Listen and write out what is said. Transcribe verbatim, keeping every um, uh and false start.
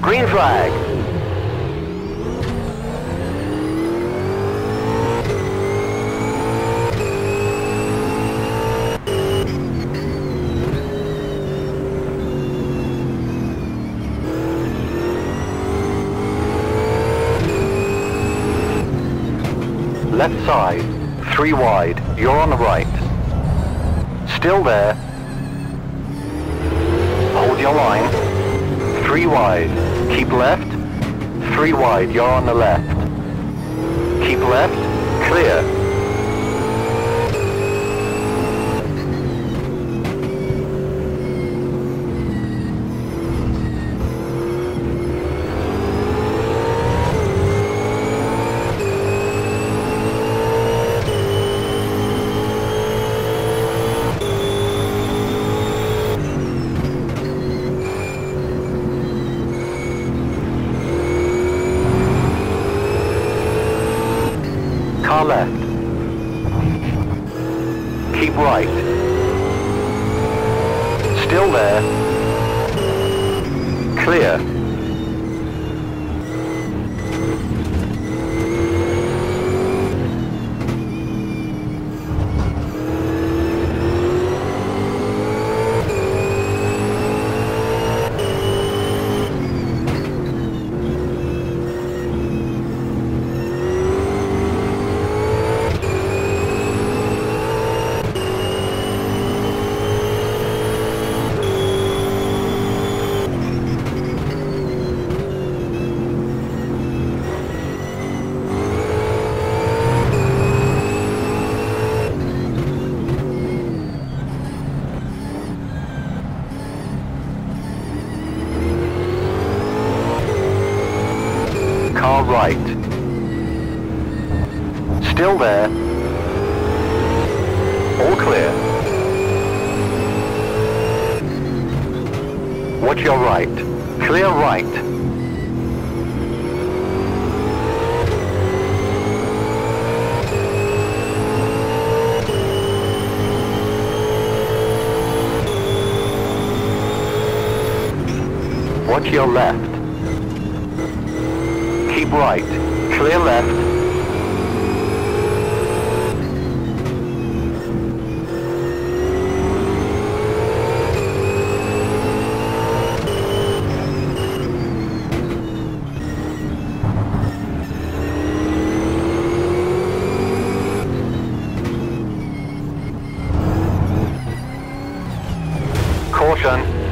Green flag. Left side, three wide, you're on the right. Still there. Hold your line. Three wide, keep left. Three wide, you're on the left. Keep left, clear. Car left. Keep right. Still there. Clear. Car right. Still there. All clear. Watch your right. Clear right. Watch your left. Keep right. Clear left. Caution.